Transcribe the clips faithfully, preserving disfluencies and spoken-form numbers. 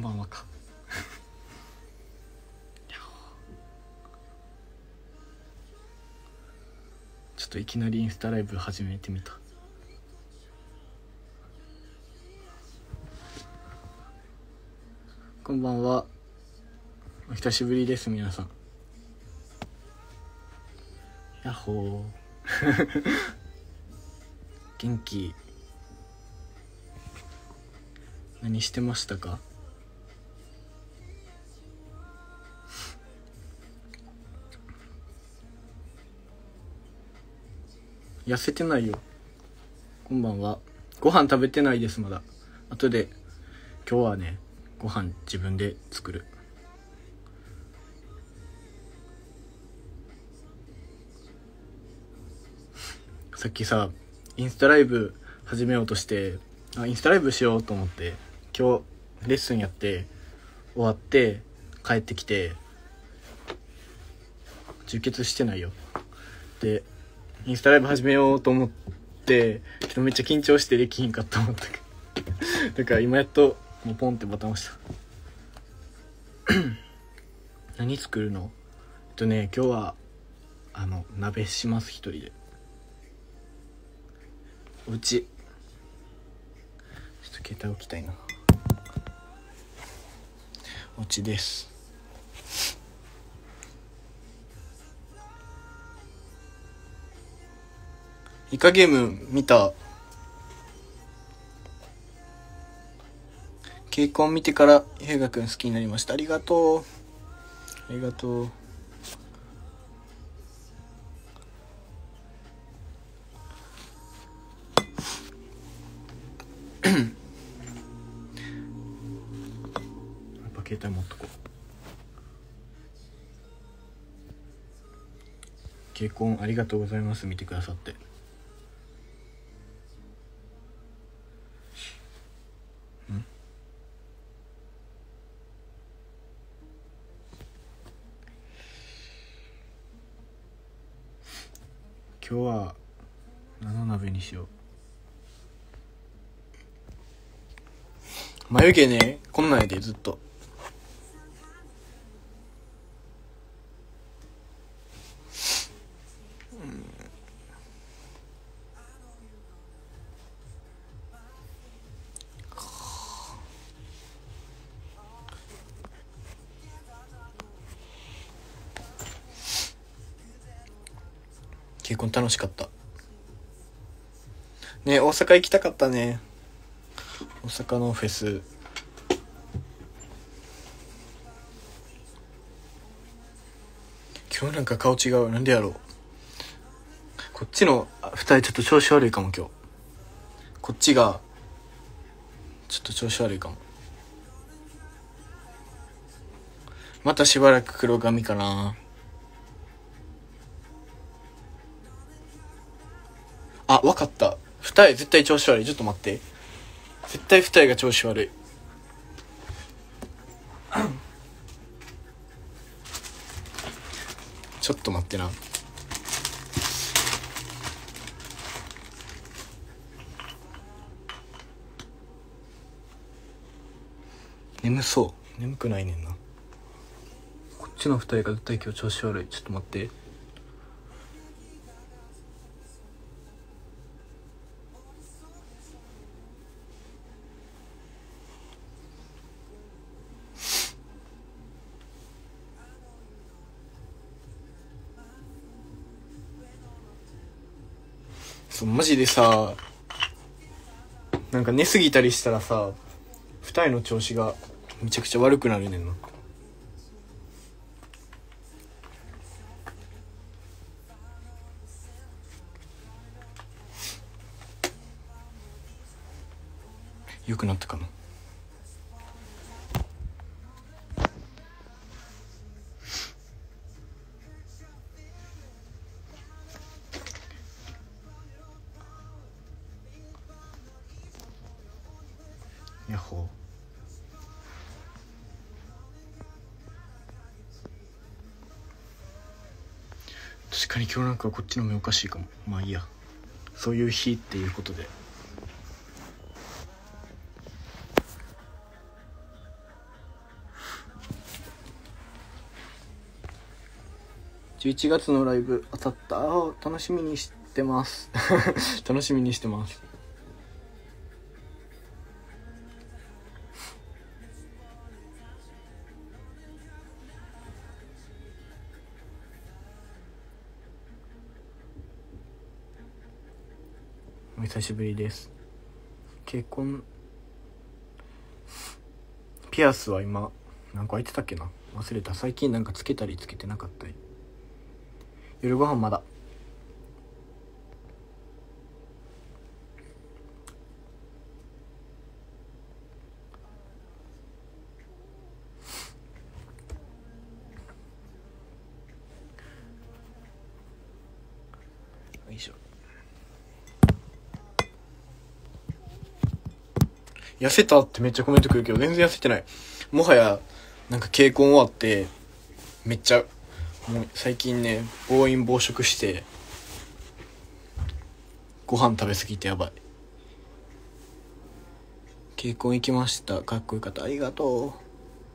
ばんはかちょっといきなりインスタライブ始めてみた。こんばんは、お久しぶりです皆さん。やっほー元気？何してましたか？痩せてないよ。こんばんは。ご飯食べてないです。まだ後で。今日はね、ご飯自分で作る。さっきさインスタライブ始めようとして、あインスタライブしようと思って今日レッスンやって終わって帰ってきて充血してないよ。でインスタライブ始めようと思ってけどめっちゃ緊張してできひんかった思ったけどだから今やっともうポンってボタン押した何作るの？えっとね今日はあの鍋します。一人でおうちちょっと携帯置きたいな。おうちです。イカゲーム見た？稽古を見てから優雅くん好きになりました。ありがとうありがとう。やっぱ携帯持っとこう。稽古ありがとうございます。見てくださって。ん今日は何の鍋にしよう。眉毛ねこんなんやでずっと。結婚楽しかったね。大阪行きたかったね。大阪のフェス今日なんか顔違う。なんでやろう。こっちの二人ちょっと調子悪いかも今日。こっちがちょっと調子悪いかも。またしばらく黒髪かな。あ、わかった。二重絶対調子悪い。ちょっと待って。絶対二重が調子悪い。ちょっと待ってな。眠そう。眠くないねんな。こっちの二重が絶対今日調子悪い。ちょっと待って。そうマジでさ、なんか寝すぎたりしたらさ二重の調子がめちゃくちゃ悪くなるねんな。良くなったかな。やっほー。確かに今日なんかこっちの目おかしいかも。まあいいや、そういう日っていうことで。 じゅういちがつのライブ当たった。あ楽しみにしてます楽しみにしてます。お久しぶりです。結婚ピアスは今何個開いてたっけな、忘れた。最近なんかつけたりつけてなかったり。夜ご飯まだ。よいしょ。痩せたってめっちゃコメントくるけど全然痩せてない。もはやなんか稽古終わってめっちゃもう最近ね暴飲暴食してご飯食べ過ぎてやばい。稽古行きました。かっこよかった。ありがとう。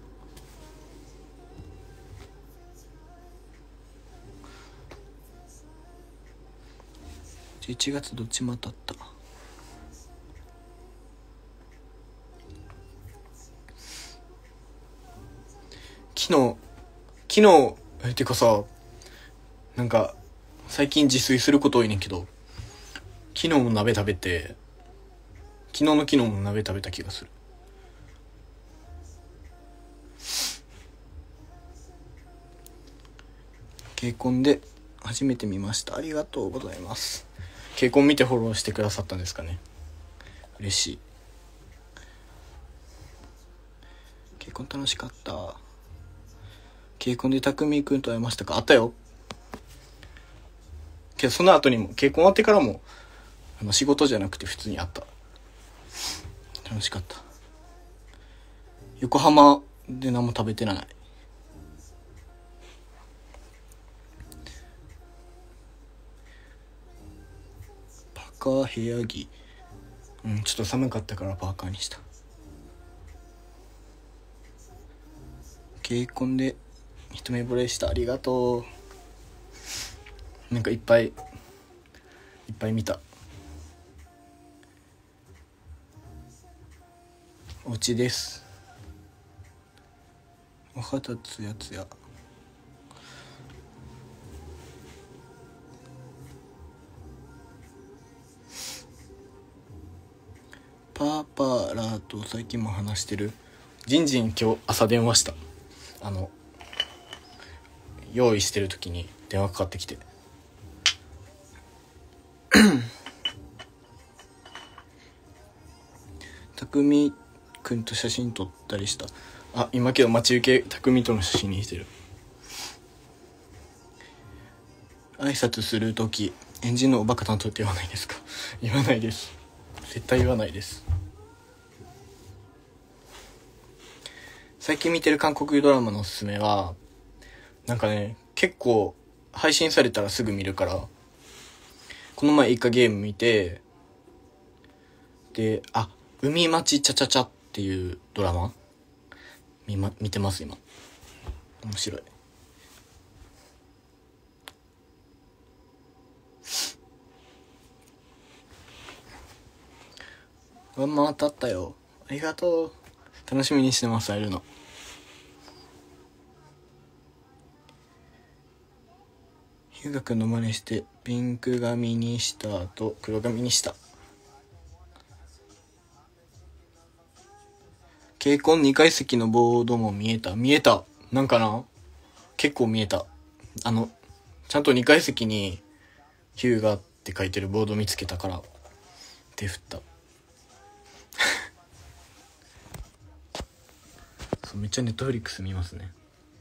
じゅういちがつどっちも当たった。昨日昨日えてかさ、なんか最近自炊すること多いねんけど、昨日も鍋食べて、昨日の昨日も鍋食べた気がする。ケイコンで初めて見ました。ありがとうございます。ケイコン見てフォローしてくださったんですかね。嬉しい。ケイコン楽しかった。ケイコンでたくみくんと会いましたか。あったよ。けどその後にもケイコン終わってからもあの仕事じゃなくて普通に会った。楽しかった。横浜で何も食べてない。パーカー部屋着、うんちょっと寒かったからパーカーにした。ケイコンで一目惚れした。ありがとう。なんかいっぱいいっぱい見た。お家です。お肌つやつや。パーパーラーと最近も話してる。ジンジン今日朝電話した。あの用意してる時に電話かかってきてたくみくんと写真撮ったりした。あ今けど待ち受けたくみとの写真にしてる。挨拶する時エンジンのおバカ担当って言わないですか。言わないです。絶対言わないです。最近見てる韓国ドラマのおすすめはなんかね結構配信されたらすぐ見るから、この前イカゲーム見て、であ海町チャチャチャっていうドラマ 見,、ま、見てます今。面白い。ワンマン当たったよ。ありがとう。楽しみにしてます。会えるの。ヒューガ君の真似してピンク髪にした後黒髪にした。ケイコンにかい席のボードも見えた。見えた。なんかな結構見えた。あのちゃんとにかい席にヒューガって書いてるボード見つけたから手振ったそうめっちゃネットフリックス見ますね。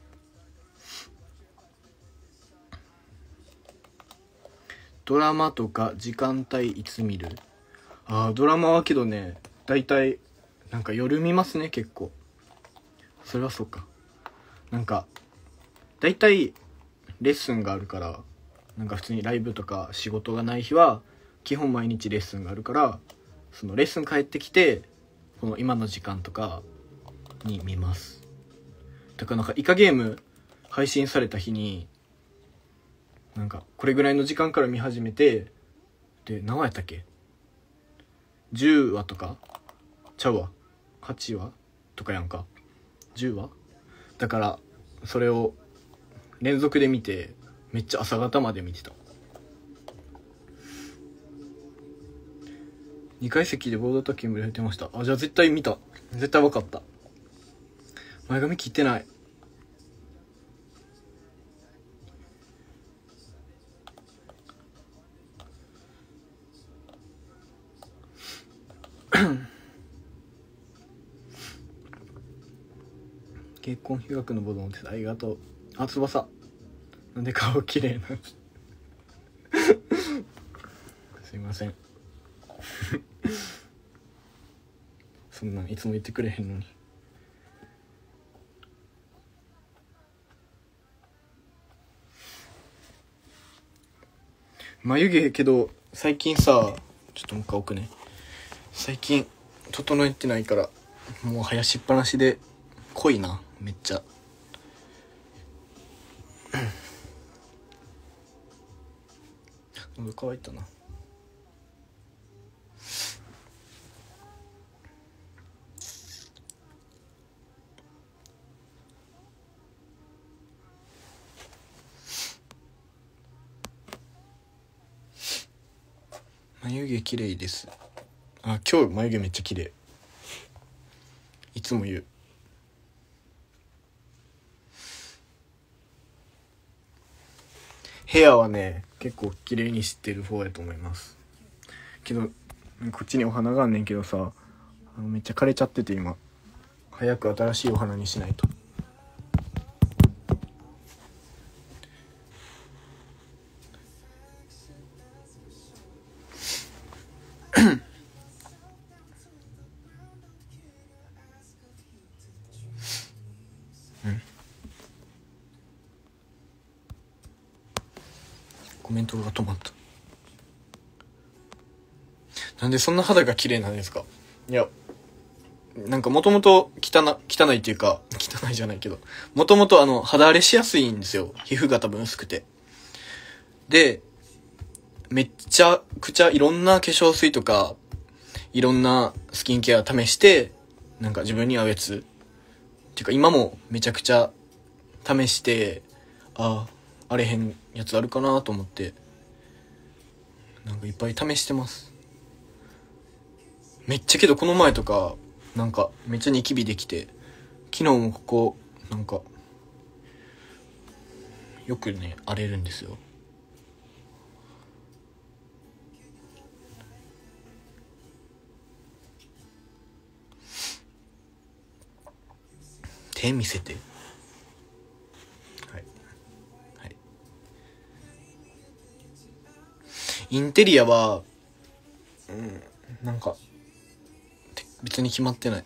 ドラマとか時間帯いつ見る？あードラマはけどねだいたいなんか夜見ますね結構。それはそうか。なんかだいたいレッスンがあるから、なんか普通にライブとか仕事がない日は基本毎日レッスンがあるから、そのレッスン帰ってきてこの今の時間とかに見ます。だからなんかイカゲーム配信された日になんかこれぐらいの時間から見始めて、で何話やったっけ、じゅうわとかちゃうわはちわとかやんか、じゅうわだから、それを連続で見てめっちゃ朝方まで見てた。にかい席でボードタッキングでやってました。あ、じゃあ絶対見た、絶対分かった。前髪切ってない。結婚被学のボード持ってた、ありがとう。あ、翼なんで顔綺麗なんすいませんそんなんいつも言ってくれへんのに。眉毛けど最近さ、ちょっともう一回置くね。最近整えてないからもう生やしっぱなしで濃いな、めっちゃ。喉乾いたな。眉毛綺麗です。あ、今日眉毛めっちゃ綺麗。いつも言う。ヘアはね結構綺麗にしてる方やと思いますけど、こっちにお花があんねんけどさ、あのめっちゃ枯れちゃってて、今早く新しいお花にしないと。コメントが止まった。なんでそんな肌が綺麗なんですか？いや、なんかもともと汚汚いっていうか、汚いじゃないけど、もともとあの肌荒れしやすいんですよ。皮膚が多分薄くて。で、めっちゃくちゃいろんな化粧水とかいろんなスキンケア試して、なんか自分に合うやつっていうか、今もめちゃくちゃ試して、ああれへんやつあるかなと思ってなんかいっぱい試してます。めっちゃけどこの前とかなんかめっちゃニキビできて、昨日もここなんかよくね荒れるんですよ。手見せて。はい、はい、インテリアはうんなんか別に決まってない。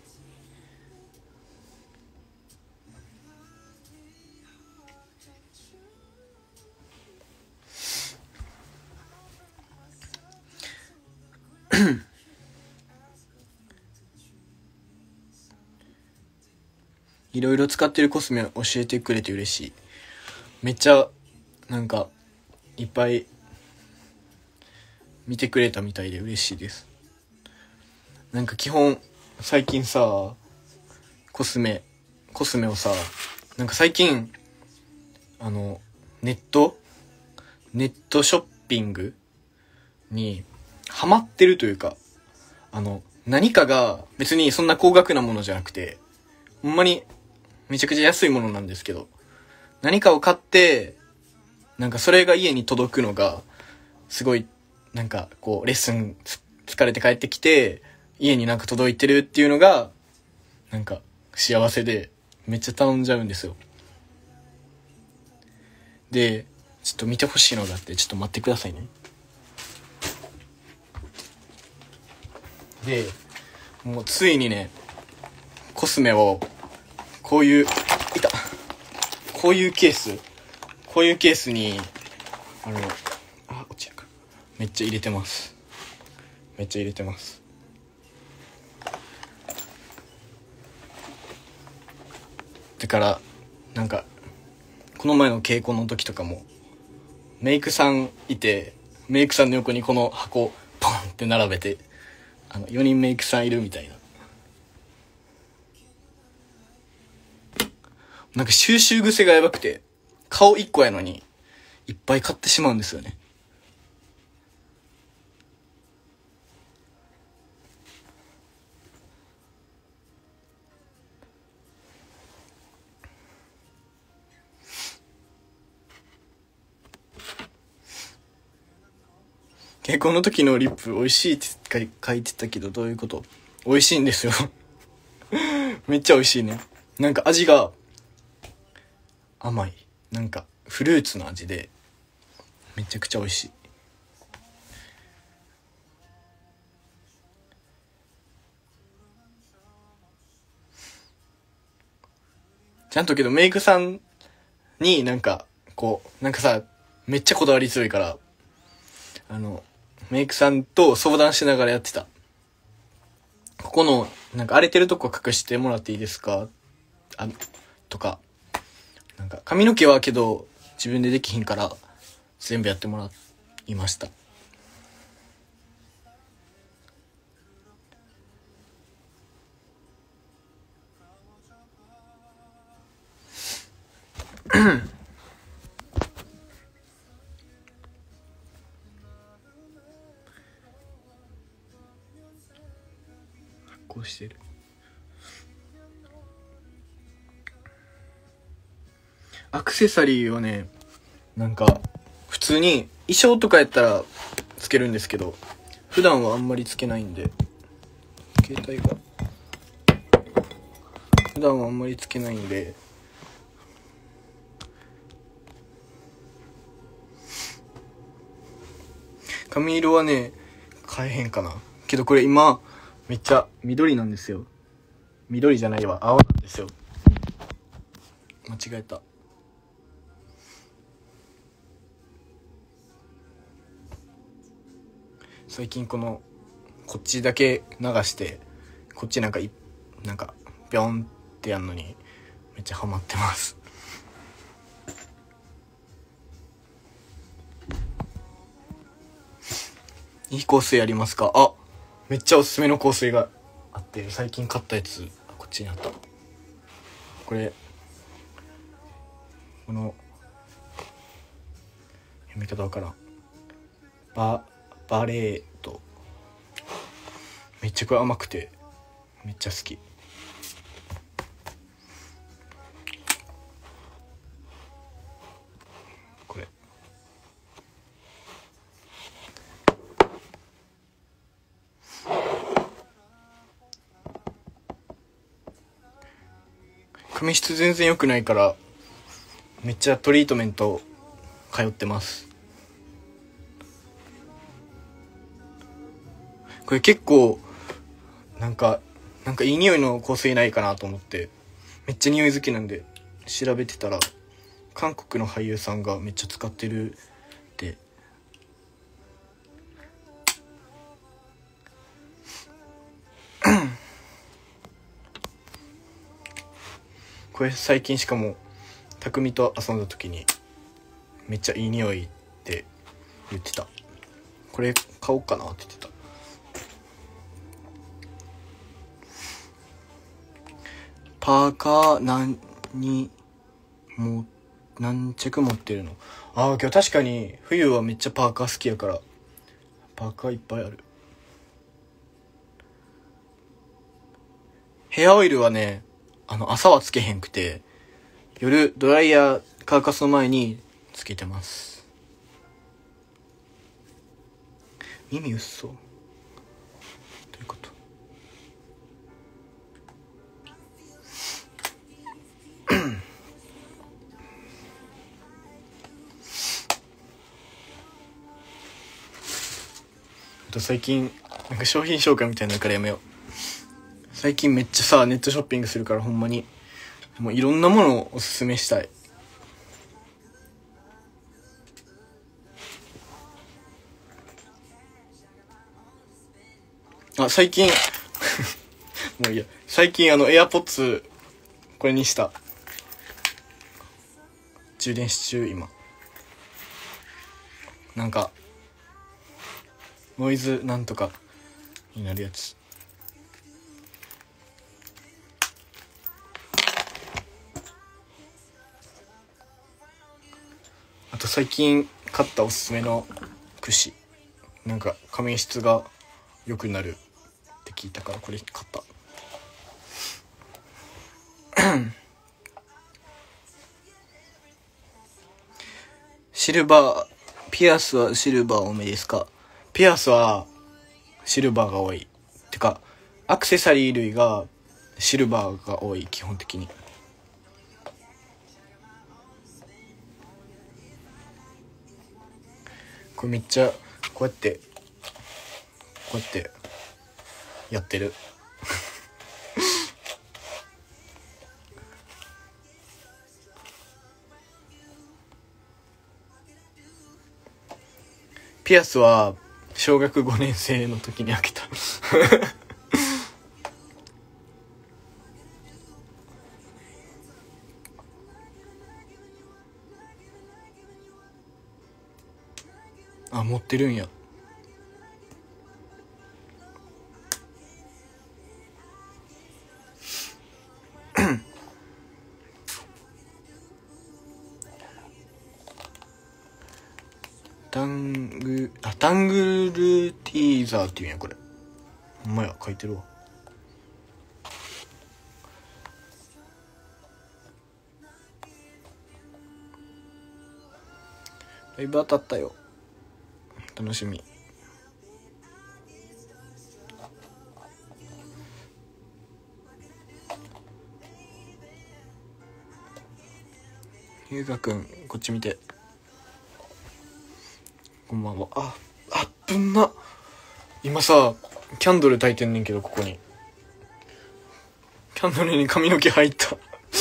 いろいろ使ってるコスメ教えてくれて嬉しい。めっちゃなんかいっぱい見てくれたみたいで嬉しいです。なんか基本最近さコスメコスメをさなんか最近あのネットネットショッピングにハマってるというか、あの何かが別にそんな高額なものじゃなくて、ほんまにめちゃくちゃ安いものなんですけど、何かを買ってなんかそれが家に届くのがすごいなんかこうレッスン疲れて帰ってきて家になんか届いてるっていうのがなんか幸せでめっちゃ頼んじゃうんですよ。でちょっと見てほしいのがあって、ちょっと待ってくださいね。でもうついにねコスメをこういういたこういうケースこういうケースにあのあ落ちるかめっちゃ入れてますめっちゃ入れてますだからなんかこの前の稽古の時とかもメイクさんいて、メイクさんの横にこの箱ポンって並べて、あのよにんメイクさんいるみたいな。なんか収集癖がやばくて、顔いっこやのにいっぱい買ってしまうんですよね。結婚の時のリップ美味しいって書いてたけど、どういうこと？美味しいんですよめっちゃ美味しいね。なんか味が甘い、なんかフルーツの味でめちゃくちゃ美味しい。ちゃんとけどメイクさんになんかこうなんかさ、めっちゃこだわり強いから、あのメイクさんと相談しながらやってた。ここのなんか荒れてるとこ隠してもらっていいですか、あとか、なんか髪の毛はけど自分でできひんから全部やってもらいました。こうしてる。アクセサリーはね、なんか普通に衣装とかやったらつけるんですけど、普段はあんまりつけないんで、携帯が普段はあんまりつけないんで、髪色はね変えへんかな。けどこれ今めっちゃ緑なんですよ。緑じゃないわ、青なんですよ。間違えた。最近このこっちだけ流してこっちなんかいなんかビョンってやんのにめっちゃハマってます。いい香水ありますか？あ、めっちゃおすすめの香水があって、最近買ったやつ、こっちにあった。これこの読み方わからん。ババレート、めっちゃこれ甘くてめっちゃ好き。これ髪質全然良くないからめっちゃトリートメント通ってます。これ結構なんかなんかいい匂いの香水ないかなと思ってめっちゃ匂い好きなんで調べてたら、韓国の俳優さんがめっちゃ使ってるって。これ最近しかも匠と遊んだ時にめっちゃいい匂いって言ってた。これ買おうかなって言ってた。パーカー何にも何着持ってるの？ああ、今日確かに冬はめっちゃパーカー好きやからパーカーいっぱいある。ヘアオイルはね、あの朝はつけへんくて夜ドライヤー乾かす前につけてます。耳うっそう。どういうこと？最近なんか商品紹介みたいなのからやめよう。最近めっちゃさネットショッピングするからほんまにもういろんなものをおすすめしたい。あ、最近もういいや、最近あのエアポッツこれにした。充電し中今。 なんかノイズなんとかになるやつ。あと最近買ったおすすめの櫛、なんか髪質が良くなるって聞いたからこれ買った。シルバー、ピアスはシルバー多めですか？ピアスはシルバーが多い。てかアクセサリー類がシルバーが多い、基本的に。これめっちゃこうやってこうやってやってる。ピアスは小学ごねん生の時に開けた。あ、持ってるんや。タングあタングルティーザーっていうんやこれ。ほんまや、書いてるわ。ライブ当たったよ、楽しみ。ゆうかくんこっち見て、こんばんは。ああっぶんな。今さキャンドル焚いてんねんけど、ここにキャンドルに髪の毛入った。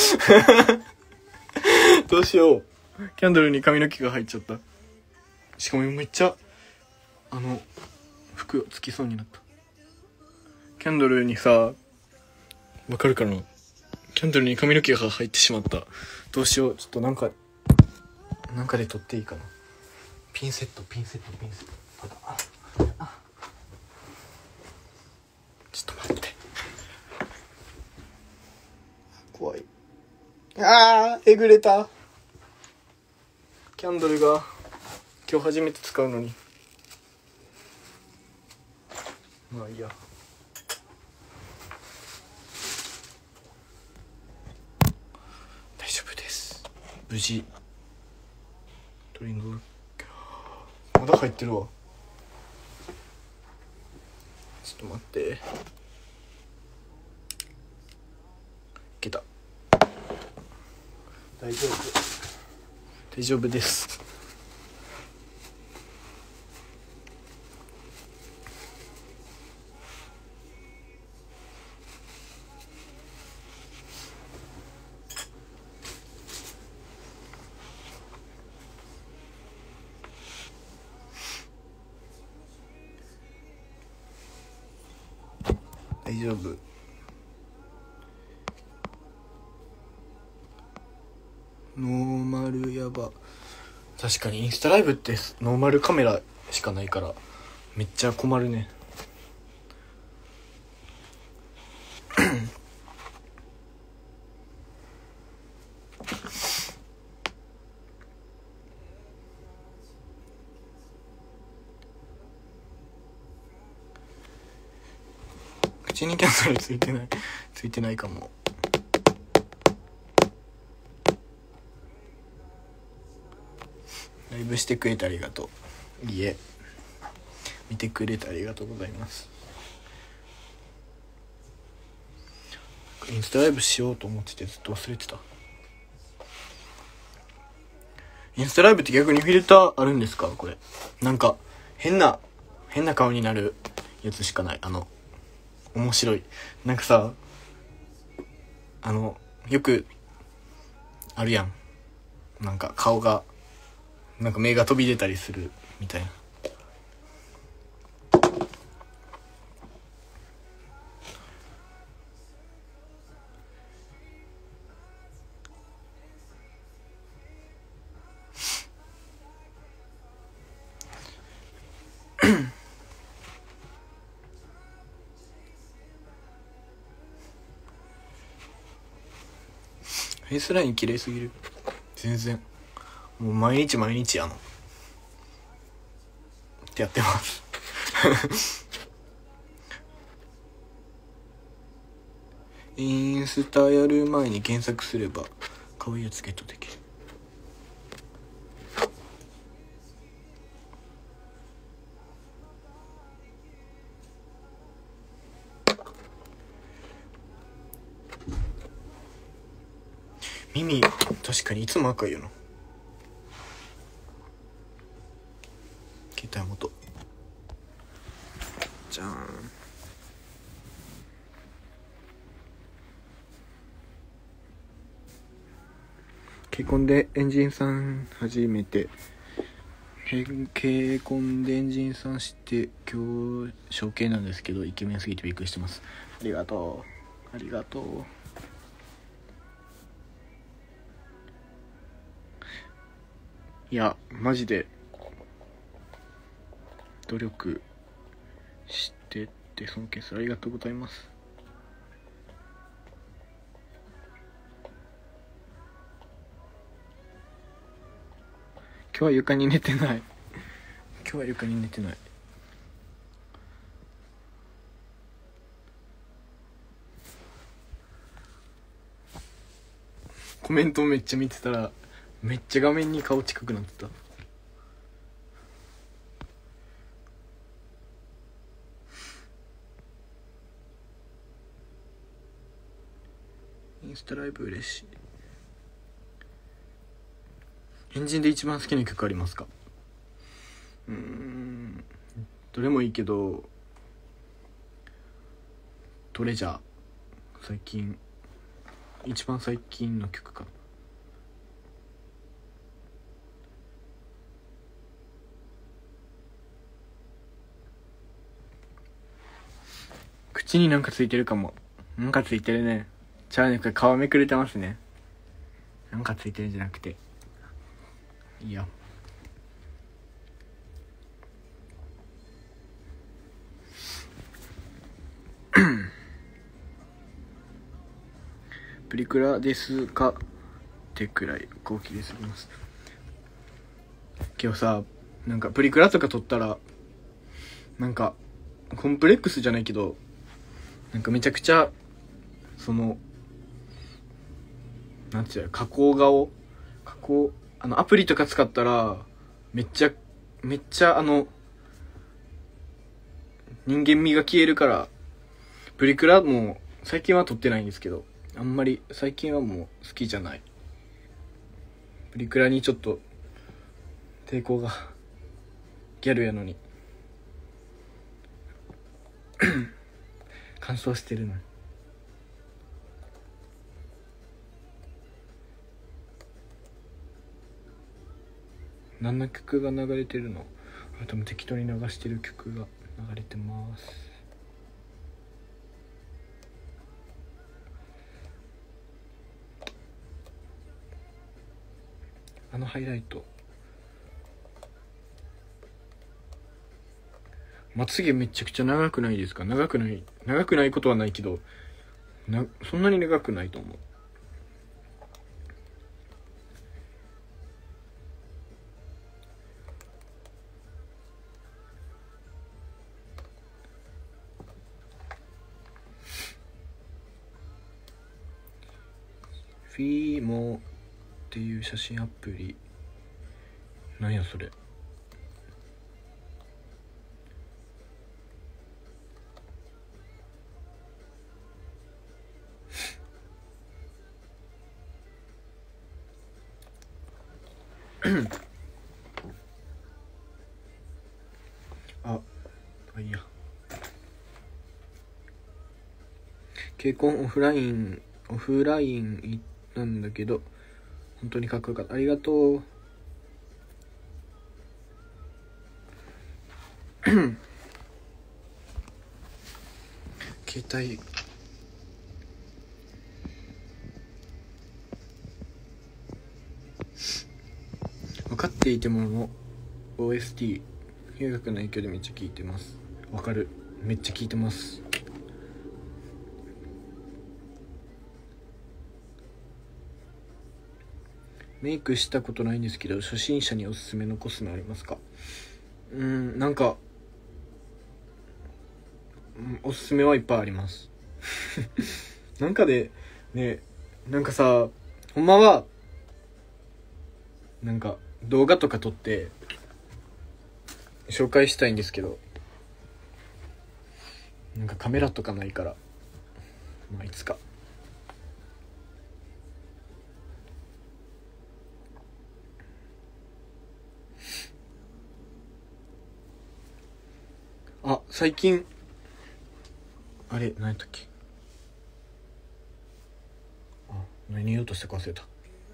どうしよう、キャンドルに髪の毛が入っちゃった。しかもめっちゃあの服つきそうになった。キャンドルにさ、わかるかな、キャンドルに髪の毛が入ってしまった。どうしよう、ちょっとなんかなんかで取っていいかな。ピンセットピンセットピンセット。ああ、ちょっと待って、怖い。あー、えぐれた。キャンドルが今日初めて使うのに。まあいいや。大丈夫です、無事。トリングまだ入ってるわ。ちょっと待って、いけた。大丈夫大丈夫です。大丈夫。ノーマルやば。確かにインスタライブってノーマルカメラしかないからめっちゃ困るね。口にキャンドルついてないついてないかも。ライブしてくれてありがとう。いいえ、見てくれてありがとうございます。インスタライブしようと思っててずっと忘れてた。インスタライブって逆にフィルターあるんですか？これなんか変な変な顔になるやつしかない。あの面白い、なんかさ、あのよくあるやん、なんか顔がなんか目が飛び出たりするみたいな。 フェイスライン綺麗すぎる。全然もう毎日毎日あのってやってますインスタやる前に検索すれば可愛いやつゲットできる。耳確かにいつも赤いよな。携帯元じゃーん。結婚でエンジンさん初めて結婚でエンジンさんして今日処刑なんですけどイケメンすぎてびっくりしてます。ありがとうありがとう。いやマジで努力してって尊敬する。ありがとうございます。今日は床に寝てない今日は床に寝てない。コメントめっちゃ見てたらめっちゃ画面に顔近くなってた。インスタライブ嬉しい。エンジンで一番好きな曲ありますか？うーんどれもいいけどトレジャー最近一番最近の曲かな。口になんかついてるかも。なんかついてるね。ちゃうね、これ皮めくれてますね。なんかついてるんじゃなくていいや。プリクラですかってくらい高貴ですぎます。今日さなんかプリクラとか撮ったらなんかコンプレックスじゃないけどなんかめちゃくちゃそのなんていうの加工顔加工あのアプリとか使ったらめっちゃめっちゃあの人間味が消えるからプリクラも最近は撮ってないんですけどあんまり最近はもう好きじゃない。プリクラにちょっと抵抗がギャルやのに乾燥してるのに。何の曲が流れてるの？あ多分適当に流してる曲が流れてます。あのハイライトまつげめちゃくちゃ長くないですか？長くない長くないことはないけどなそんなに長くないと思う。フィーモっていう写真アプリなんやそれ。ああいいや。結婚オフラインオフライン行ったんだけど本当にかっこよかった。ありがとう。携帯分かっていてもの オーエスティー 音楽の影響でめっちゃ聴いてます。わかるめっちゃ聴いてます。 メイクしたことないんですけど、初心者におすすめのコスメありますか？うーん、なんか、おすすめはいっぱいありますなんかでね、なんかさ、ほんまはなんか動画とか撮って紹介したいんですけど、なんかカメラとかないから、まあいつか。あ、最近あれ何やったっけ、あ、何言おうとしたか忘れた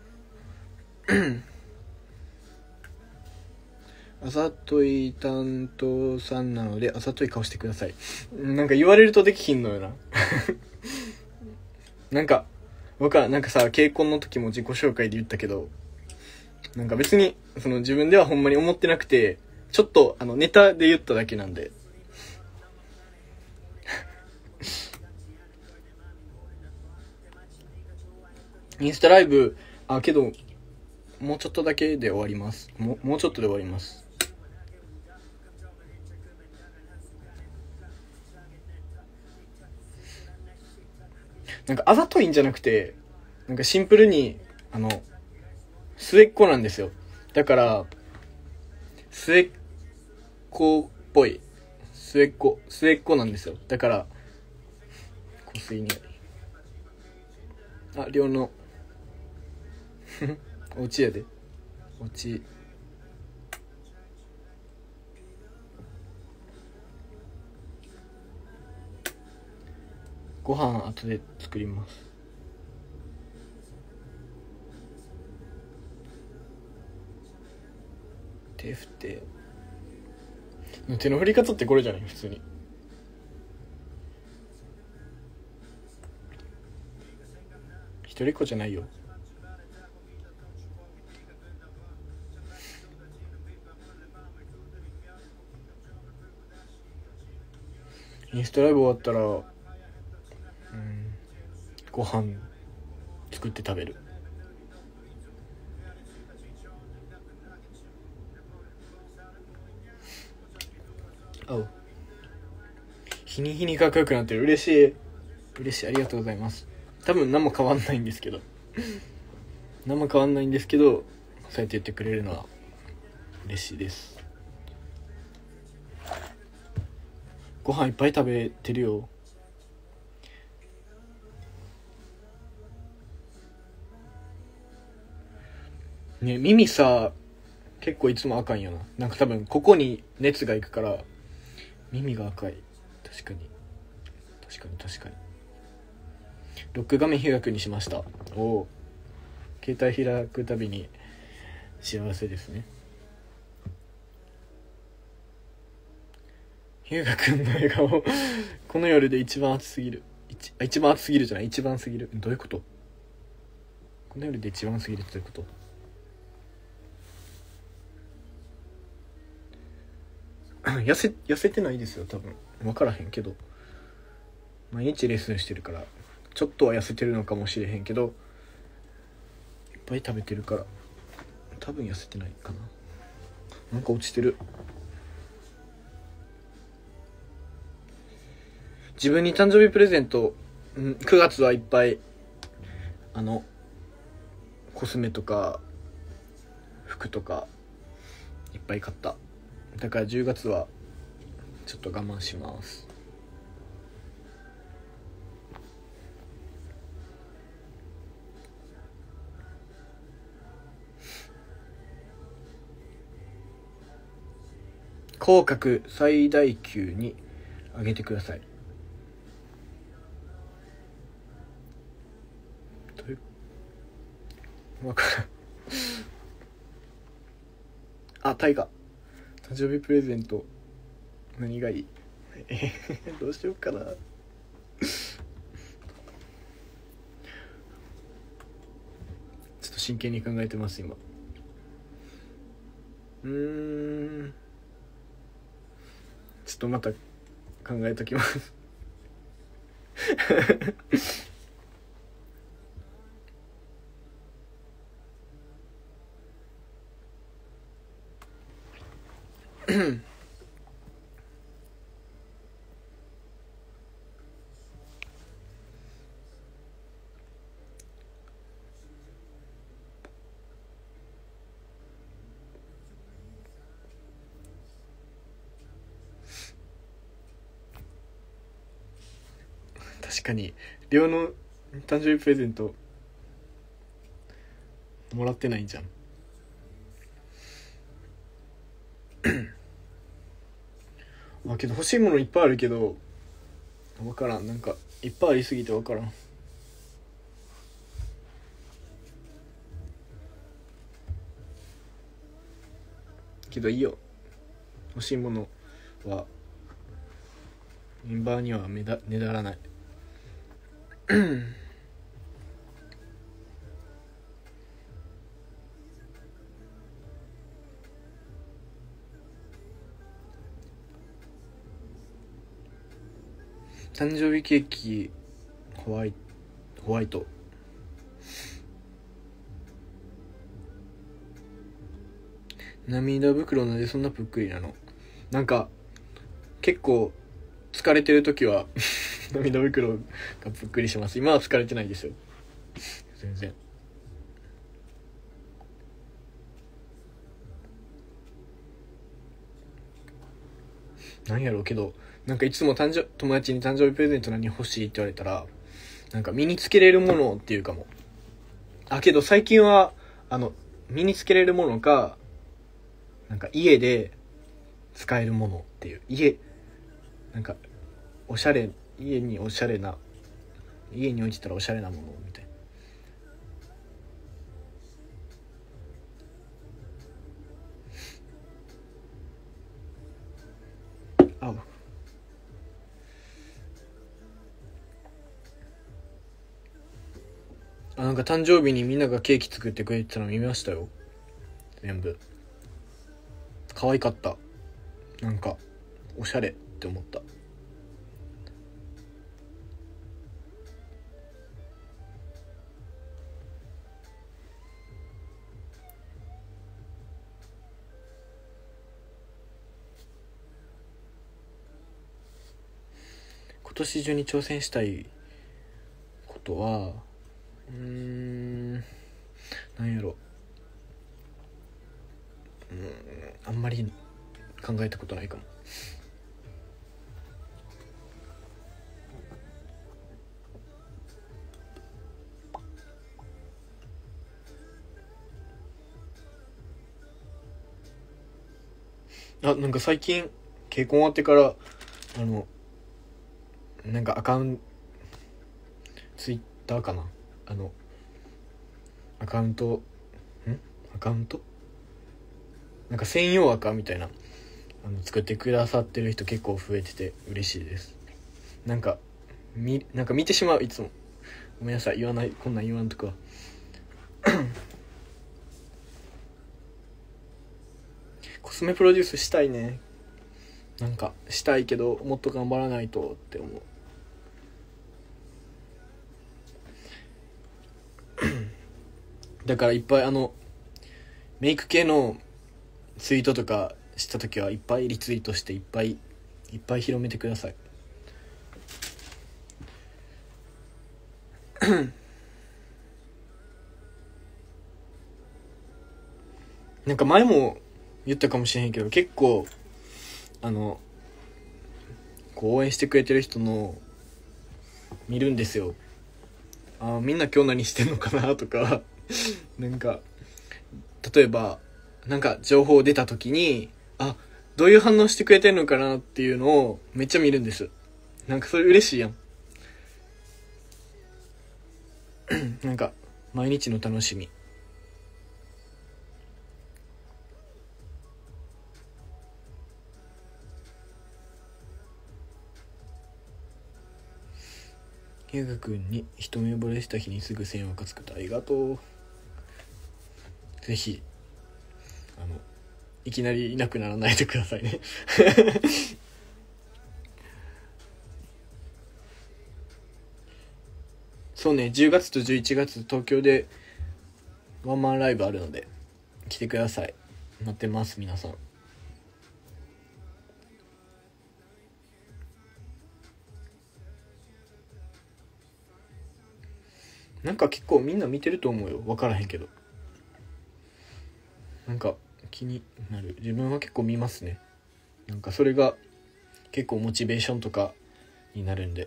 あざとい担当さんなのであざとい顔してください。なんか言われるとできひんのよななんか僕はなんかさ、結婚の時も自己紹介で言ったけど、なんか別にその自分ではほんまに思ってなくて、ちょっとあのネタで言っただけなんでインスタライブ、あ、けどもうちょっとだけで終わります。もうもうちょっとで終わります。なんかあざといんじゃなくて、なんかシンプルにあの末っ子なんですよ。だから末っ子っぽい、末っ子末っ子なんですよ。だから香水にあ、寮のお家やで、お家ご飯後で作ります。手振って、手の振り方ってこれじゃない？普通に一人っ子じゃないよ。インスタライブ終わったら、うん、ご飯作って食べる。あお、日に日にかっこよくなってる。嬉しい嬉しい、ありがとうございます。多分何も変わんないんですけど何も変わんないんですけどそうやって言ってくれるのは嬉しいです。ご飯いっぱい食べてるよ。ね、耳さ結構いつも赤いんやな。なんか多分ここに熱がいくから耳が赤い。確かに確かに確かに。ロック画面開くにしました。おお、携帯開くたびに幸せですね。ひゅうがくんの笑顔この夜で一番暑すぎる。一, 一番暑すぎるじゃない、一番すぎる。どういうこと？この夜で一番すぎるってどういうこと？痩せ痩せてないですよ多分。分からへんけど、毎日レッスンしてるからちょっとは痩せてるのかもしれへんけど、いっぱい食べてるから多分痩せてないかな。なんか落ちてる。自分に誕生日プレゼント、うん、くがつはいっぱいあのコスメとか服とかいっぱい買った。だからじゅうがつはちょっと我慢します。口角最大級に上げてください。どういう、わからんあ、タイガ誕生日プレゼント何がいい？えー、どうしようかな。ちょっと真剣に考えてます今。うーん、ちょっとまた考えときます確かにりょうの誕生日プレゼントもらってないんじゃん。あけど欲しいものいっぱいあるけど分からん、なんかいっぱいありすぎて分からん。けどいいよ、欲しいものはメンバーにはめだねだらない。誕生日ケーキホワイホワイト涙袋なんでそんなぷっくりなの。なんか結構疲れてる時は涙袋がぷっくりします。今は疲れてないですよ全然。なんやろうけど、なんかいつも誕生友達に誕生日プレゼント何欲しいって言われたら、なんか身につけれるものっていうかも。あけど最近はあの身につけれるものか、なんか家で使えるものっていう、家なんかおしゃれ、家におしゃれな、家に置いてたらおしゃれなものみたいな。ああ、なんか誕生日にみんながケーキ作ってくれてたの見ましたよ。全部可愛かった。なんかおしゃれって思った。今年中に挑戦したいことはうーんなんやろ、うーんあんまり考えたことないかも。あ、なんか最近結婚終わってからあのなんかアカウントツイッターかな、あのアカウントんアカウントなんか専用アカみたいなあの作ってくださってる人結構増えてて嬉しいです。なんかみなんか見てしまう、いつもごめんなさい、言わない、こんなん言わんとくわ。コスメプロデュースしたいね。なんかしたいけどもっと頑張らないとって思う。だからいっぱいあのメイク系のツイートとかした時はいっぱいリツイートしていっぱいいっぱい広めてください。なんか前も言ったかもしれへんけど、結構あのこう応援してくれてる人の見るんですよ。あ、みんな今日何してんのかなとかなんか例えばなんか情報出た時に、あ、どういう反応してくれてるのかなっていうのをめっちゃ見るんです。なんかそれ嬉しいやん。なんか毎日の楽しみ。ゆうがくんに一目惚れした日にすぐ線をかつくとありがとう。ぜひあのいきなりいなくならないでくださいねそうね、じゅうがつとじゅういちがつ東京でワンマンライブあるので来てください。待ってます皆さん。 なんか結構みんな見てると思うよ。分からへんけど、なんか気になる。自分は結構見ますね。なんかそれが結構モチベーションとかになるんで。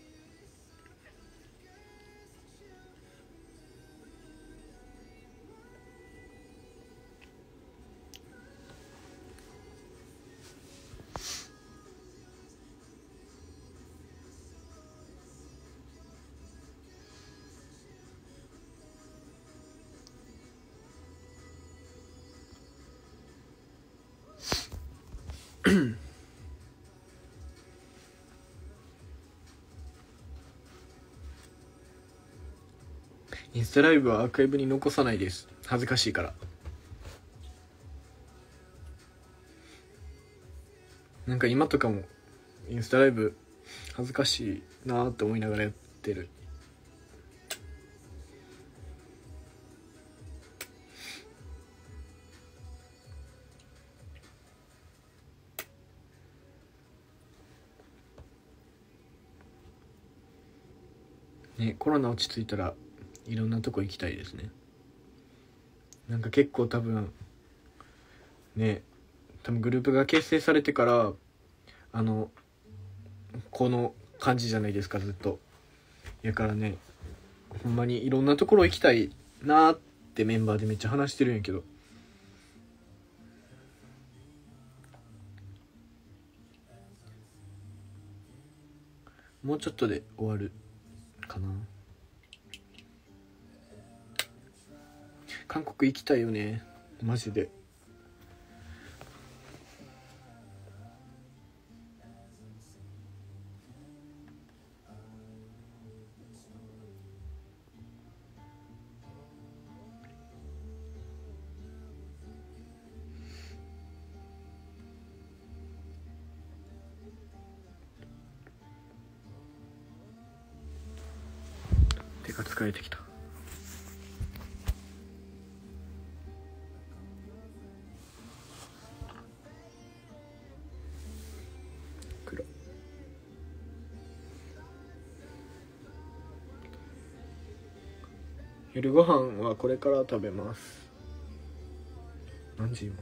インスタライブはアーカイブに残さないです。恥ずかしいから。なんか今とかもインスタライブ恥ずかしいなーって思いながらやってる。ね、コロナ落ち着いたらいろんなとこ行きたいですね。なんか結構多分ね、多分グループが結成されてからあのこの感じじゃないですか、ずっと。やからね、ほんまにいろんなところ行きたいなーってメンバーでめっちゃ話してるんやけど、もうちょっとで終わるかな。韓国行きたいよね、マジで。手が疲れてきた。黒夜ご飯はこれから食べます。何時今？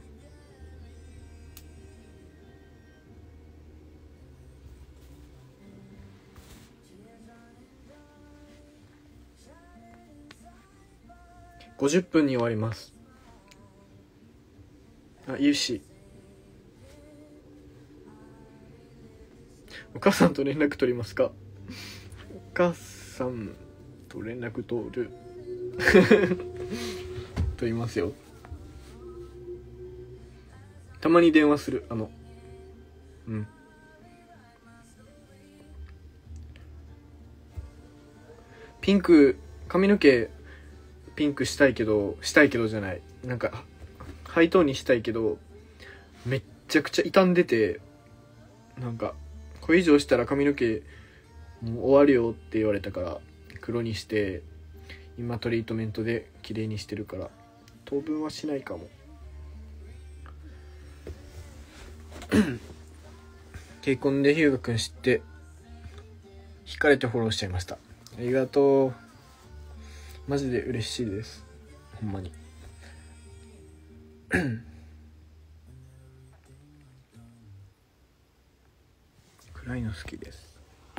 ごじゅっぷんに終わります。あ、ゆうし、お母さんと連絡取りますか？お母さんと連絡取る取りますよ。たまに電話する。あのうんピンク、髪の毛ピンクしたいけどしたいけどじゃない、なんかハイトーンにしたいけどめっちゃくちゃ傷んでて、なんかこれ以上したら髪の毛もう終わるよって言われたから黒にして、今トリートメントで綺麗にしてるから当分はしないかもケイコンでヒューガくん知って惹かれてフォローしちゃいました。ありがとう、マジで嬉しいです、ほんまに暗いの好きです。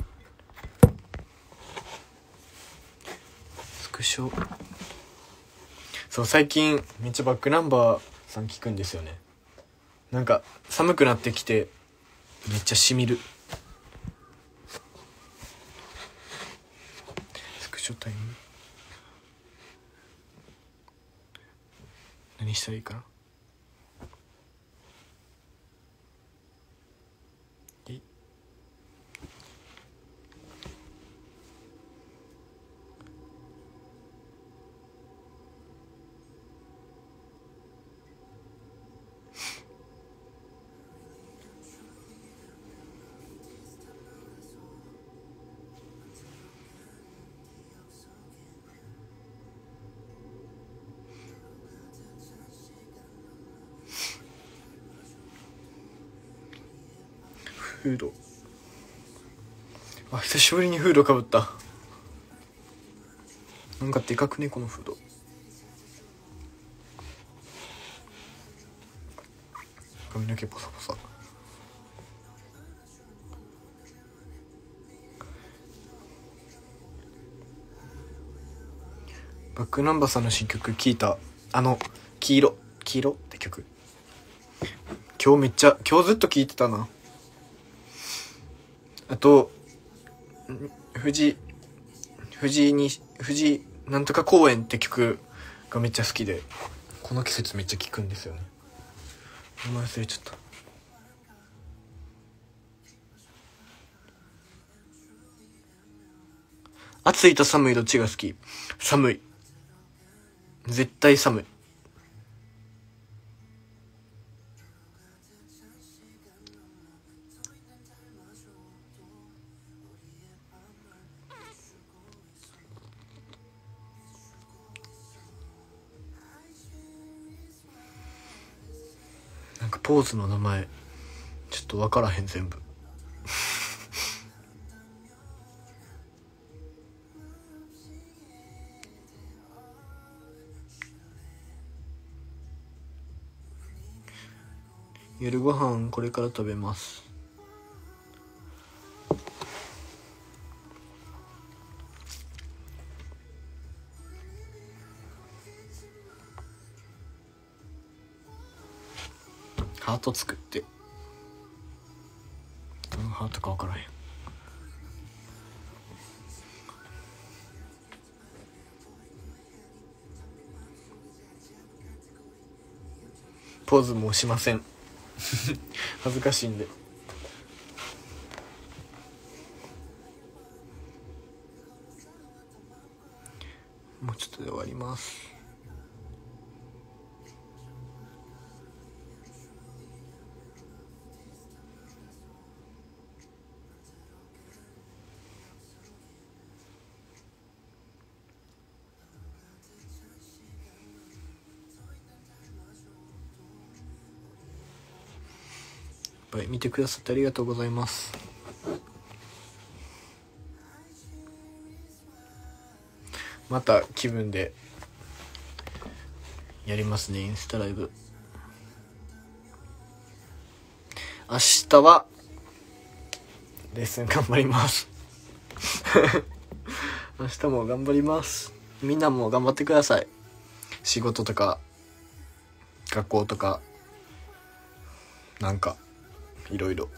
スクショ、そう最近めっちゃバックナンバーさん聞くんですよね。なんか寒くなってきてめっちゃしみる。スクショタイム何したらいいかな。えフード、あ久しぶりにフードかぶった。 なんかでかくねこのフード。髪の毛ポサポサ。バックナンバーさんの新曲聞いた。あの黄色黄色って曲、今日めっちゃ今日ずっと聞いてたな。あと藤藤に藤なんとか公園って曲がめっちゃ好きで、この季節めっちゃ聴くんですよね。名前忘れちゃった。暑いと寒いどっちが好き？寒い。絶対寒い。なんかポーズの名前ちょっと分からへん全部。夜ご飯これから食べます。ハート作って、どのハートか分からへん。ポーズもしません。恥ずかしいんで。もうちょっとで終わります。見てくださってありがとうございます。また気分でやりますね、インスタライブ。明日はレッスン頑張ります。明日も頑張ります。みんなも頑張ってください。仕事とか学校とかなんかいろいろ。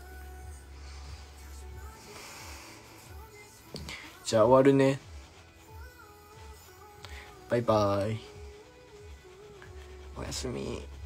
じゃあ終わるね。バイバイ。おやすみ。